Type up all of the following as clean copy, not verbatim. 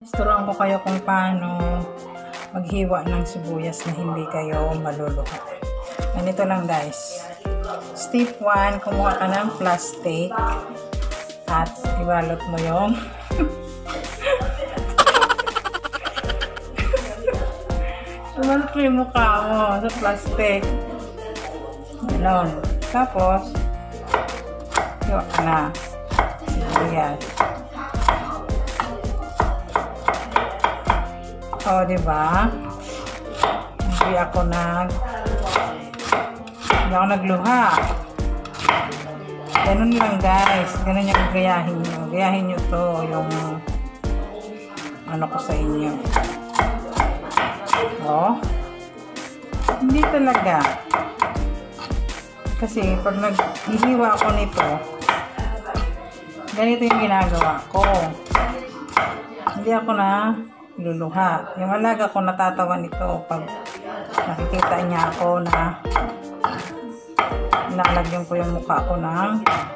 Turuan ko kayo kung paano maghiwa ng sibuyas na hindi kayo maluluha. Ganito lang guys. Step 1, kumuha ka ng plastic at ibalot mo yung ibalot mo yung mukha mo sa plastic. Ganon. Tapos hiwa ka na sibuyas. O, diba? Hindi ako nagluha. Ganun lang guys. Ganun yung gayahin nyo. Gayahin nyo to yung ano ko sa inyo. O. Hindi talaga. Kasi pag naghihiwa ako nito, ganito yung ginagawa ko. Hindi ako luluha. Yung alaga ko natatawa nito pag nakikita niya ako na nilalagyan ko yung mukha ko ng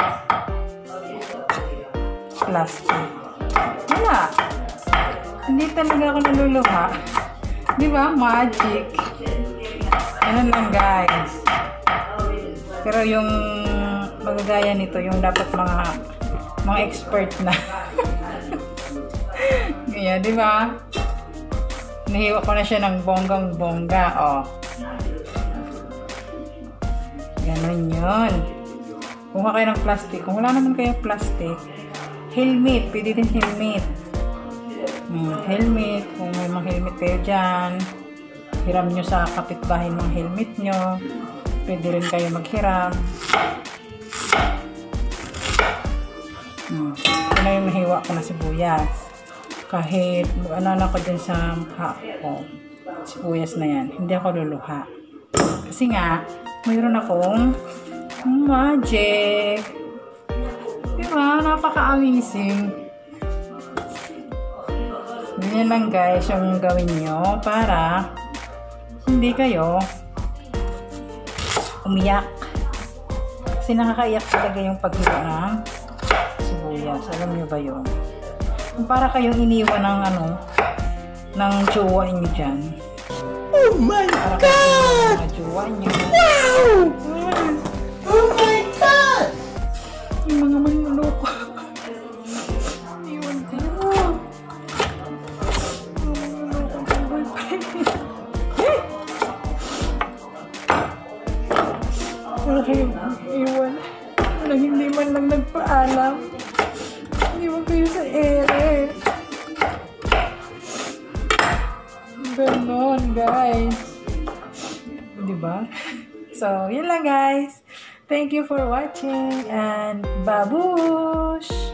plastic. Wala. Hindi talaga ako naluluha. Di ba? Magic. Ganun lang guys. Pero yung magagaya nito, yung dapat mga expert na. Kaya, di ba? Nahiwa ko na siya ng bonggang-bongga. Oh. Ganon yun. Kumuha kayo ng plastic. Kung wala naman kayo plastic, helmet. Pwede din helmet. Helmet. Kung may mga helmet kayo dyan, hiram nyo sa kapitbahay ng helmet nyo. Pwede rin kayo maghiram. Ito na yung nahiwa ko na sibuyas. Kahit ano ko dyan sa mukha ko, sibuyas na yan, hindi ako luluha. Kasi nga, mayroon akong magic. Diba? Napaka-amazing. Ganyan lang guys yung gawin nyo para hindi kayo umiyak. Kasi nakakaiyak talaga yung paghiwa ng sibuyas. Alam nyo ba yun? Para kayong iniwan ng jowa nyo dyan. Oh my God! Para kayong mga jowa nyo. Wow! Oh my God! Yung mga manluloko. Iwan kayo. Para kayong iwan na hindi man lang nagpaalam. Iwan kayo sa ere. Ganon, guys. Diba? So, yun lang, guys. Thank you for watching and babush!